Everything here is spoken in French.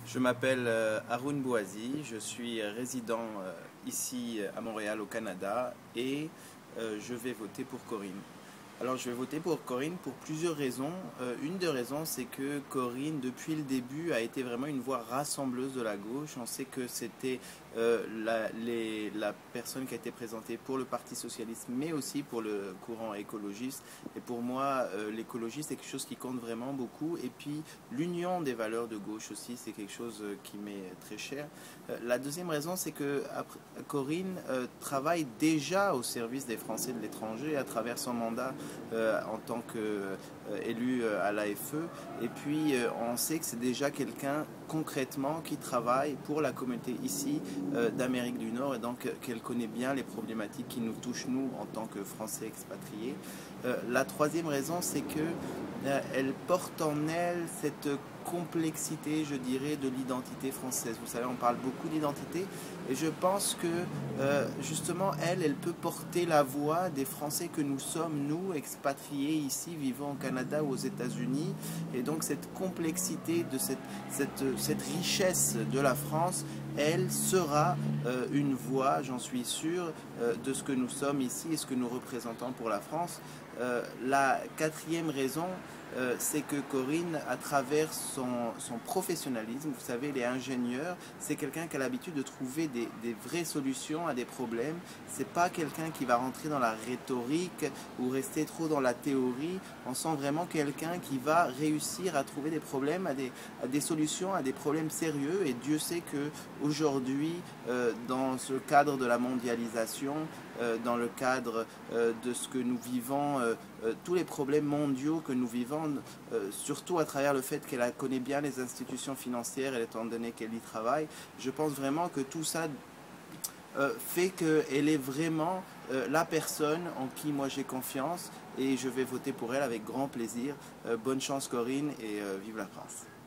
Je m'appelle Haroun Bouazi, je suis résident ici à Montréal au Canada et je vais voter pour Corinne. Alors je vais voter pour Corinne pour plusieurs raisons. Une des raisons, c'est que Corinne, depuis le début, a été vraiment une voix rassembleuse de la gauche. On sait que c'était la personne qui a été présentée pour le Parti socialiste, mais aussi pour le courant écologiste. Et pour moi, l'écologiste est quelque chose qui compte vraiment beaucoup. Et puis l'union des valeurs de gauche aussi, c'est quelque chose qui m'est très cher. La deuxième raison, c'est que Corinne travaille déjà au service des Français de l'étranger à travers son mandat en tant qu'élu à l'AFE. Et puis, on sait que c'est déjà quelqu'un concrètement qui travaille pour la communauté ici d'Amérique du Nord et donc qu'elle connaît bien les problématiques qui nous touchent nous en tant que Français expatriés. La troisième raison, c'est que elle porte en elle cette complexité, je dirais, de l'identité française. Vous savez, on parle beaucoup d'identité et je pense que justement, elle peut porter la voix des Français que nous sommes, nous, expatriés ici, vivant au Canada ou aux États-Unis. Et donc, cette complexité, de cette richesse de la France, elle sera une voix, j'en suis sûr, de ce que nous sommes ici et ce que nous représentons pour la France. La quatrième raison, c'est que Corinne, à travers son professionnalisme, vous savez, elle est ingénieure, c'est quelqu'un qui a l'habitude de trouver des vraies solutions à des problèmes. C'est pas quelqu'un qui va rentrer dans la rhétorique ou rester trop dans la théorie. On sent vraiment quelqu'un qui va réussir à trouver des problèmes, à des solutions, à des problèmes sérieux. Et Dieu sait que aujourd'hui, dans ce cadre de la mondialisation, dans le cadre de ce que nous vivons, tous les problèmes mondiaux que nous vivons, surtout à travers le fait qu'elle connaît bien les institutions financières, étant donné qu'elle y travaille, je pense vraiment que tout ça fait qu'elle est vraiment la personne en qui moi j'ai confiance et je vais voter pour elle avec grand plaisir. Bonne chance Corinne et vive la France.